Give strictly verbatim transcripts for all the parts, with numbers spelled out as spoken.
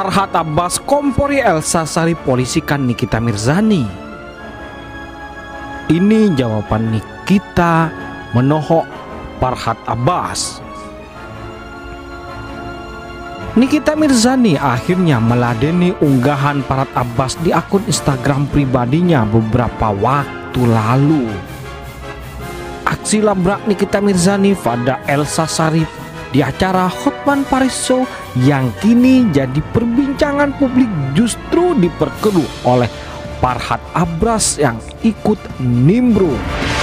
Farhad Abbas kompori Elsa Sharif polisikan Nikita Mirzani. Ini jawaban Nikita menohok Farhad Abbas. Nikita Mirzani akhirnya meladeni unggahan Farhad Abbas di akun Instagram pribadinya beberapa waktu lalu. Aksi labrak Nikita Mirzani pada Elsa Sharif di acara Hotman Paris Show yang kini jadi perbincangan publik justru diperkeruh oleh Farhad Abbas yang ikut nimbrung.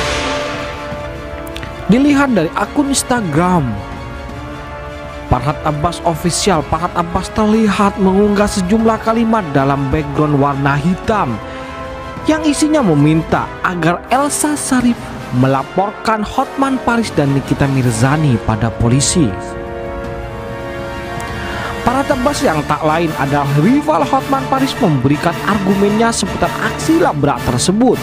Dilihat dari akun Instagram Farhad Abbas Official, Farhad Abbas terlihat mengunggah sejumlah kalimat dalam background warna hitam yang isinya meminta agar Elsa Sharif melaporkan Hotman Paris dan Nikita Mirzani pada polisi. Farhad Abbas yang tak lain adalah rival Hotman Paris memberikan argumennya seputar aksi labrak tersebut.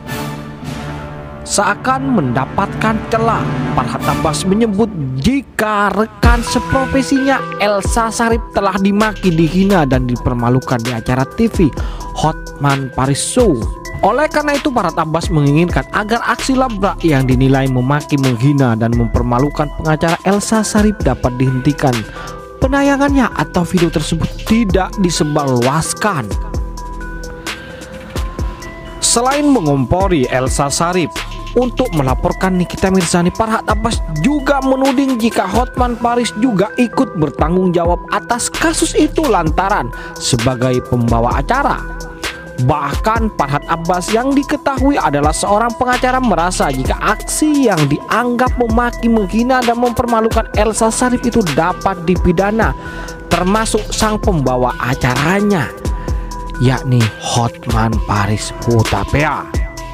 Seakan mendapatkan celah, Farhad Abbas menyebut jika rekan seprofesinya Elsa Sharif telah dimaki, dihina dan dipermalukan di acara T V Hotman Paris Show. Oleh karena itu Farhad Abbas menginginkan agar aksi labrak yang dinilai memaki, menghina dan mempermalukan pengacara Elsa Sharif dapat dihentikan. Penayangannya atau video tersebut tidak disebarluaskan. Selain mengompori Elsa Sharif untuk melaporkan Nikita Mirzani, Farhad Abbas juga menuding jika Hotman Paris juga ikut bertanggung jawab atas kasus itu lantaran sebagai pembawa acara. Bahkan Farhad Abbas yang diketahui adalah seorang pengacara merasa jika aksi yang dianggap memaki, menghina dan mempermalukan Elsa Sharif itu dapat dipidana, termasuk sang pembawa acaranya, yakni Hotman Paris Hutapea.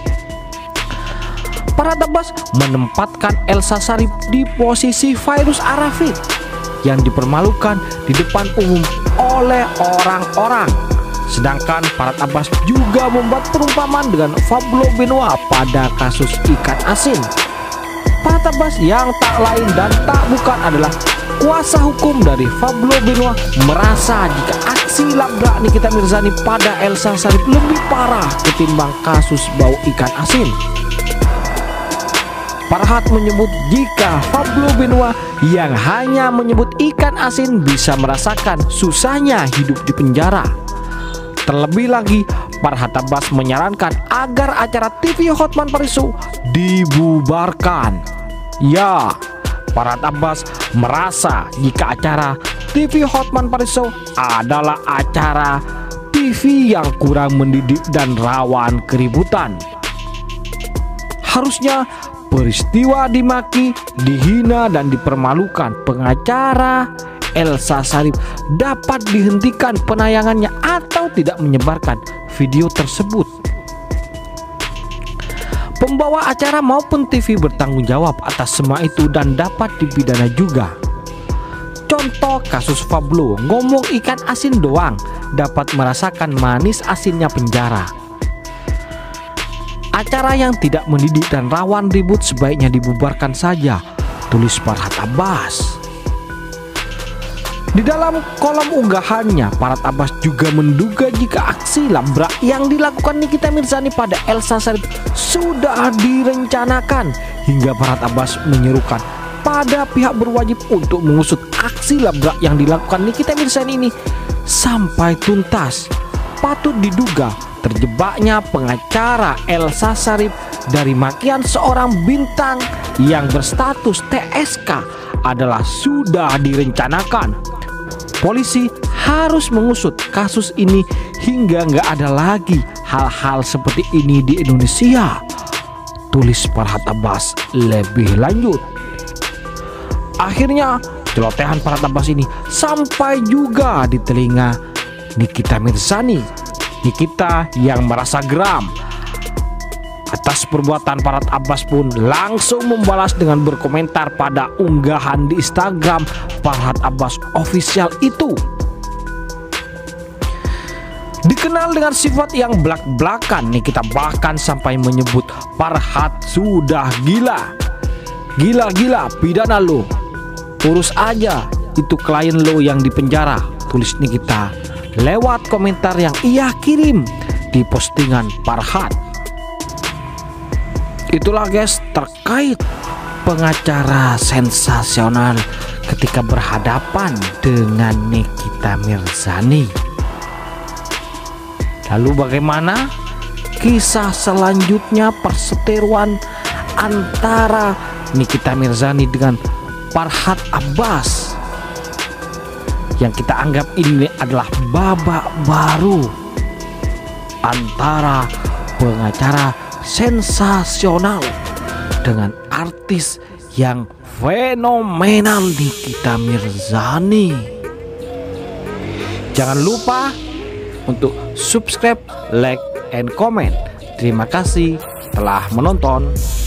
Farhad Abbas menempatkan Elsa Sharif di posisi virus Arafin yang dipermalukan di depan umum oleh orang-orang. Sedangkan Farhad Abbas juga membuat perumpamaan dengan Pablo Benoit pada kasus ikan asin. Farhad Abbas yang tak lain dan tak bukan adalah kuasa hukum dari Pablo Benoit merasa jika aksi labrak Nikita Mirzani pada Elsa Sharif lebih parah ketimbang kasus bau ikan asin. Farhad menyebut jika Pablo Benoit yang hanya menyebut ikan asin bisa merasakan susahnya hidup di penjara. Terlebih lagi, Farhad Abbas menyarankan agar acara T V Hotman Paris Show dibubarkan. Ya, Farhad Abbas merasa jika acara T V Hotman Paris Show adalah acara T V yang kurang mendidik dan rawan keributan. Harusnya peristiwa dimaki, dihina dan dipermalukan pengacara Elsa Sharif dapat dihentikan penayangannya atau tidak menyebarkan video tersebut. Pembawa acara maupun T V bertanggung jawab atas semua itu dan dapat dipidana juga. Contoh kasus Pablo, ngomong ikan asin doang dapat merasakan manis asinnya penjara. Acara yang tidak mendidik dan rawan ribut sebaiknya dibubarkan saja, tulis Farhad Abbas. Di dalam kolom unggahannya, Farhad Abbas juga menduga jika aksi labrak yang dilakukan Nikita Mirzani pada Elsa Sharif sudah direncanakan, hingga Farhad Abbas menyerukan pada pihak berwajib untuk mengusut aksi labrak yang dilakukan Nikita Mirzani ini sampai tuntas. Patut diduga terjebaknya pengacara Elsa Sharif dari makian seorang bintang yang berstatus T S K adalah sudah direncanakan. Polisi harus mengusut kasus ini hingga nggak ada lagi hal-hal seperti ini di Indonesia, tulis Farhad Abbas lebih lanjut. Akhirnya celotehan Farhad Abbas ini sampai juga di telinga Nikita Mirzani. Nikita yang merasa geram atas perbuatan Farhad Abbas pun langsung membalas dengan berkomentar pada unggahan di Instagram Farhad Abbas Official itu. Dikenal dengan sifat yang belak-belakan, Nikita bahkan sampai menyebut Farhad sudah gila. Gila-gila, pidana lo. Urus aja itu klien lo yang dipenjara, tulis Nikita lewat komentar yang ia kirim di postingan Farhat. Itulah guys terkait pengacara sensasional ketika berhadapan dengan Nikita Mirzani. Lalu bagaimana kisah selanjutnya perseteruan antara Nikita Mirzani dengan Farhat Abbas yang kita anggap ini adalah babak baru antara pengacara sensasional dengan artis yang fenomenal Nikita Mirzani. Jangan lupa untuk subscribe, like, and comment. Terima kasih telah menonton.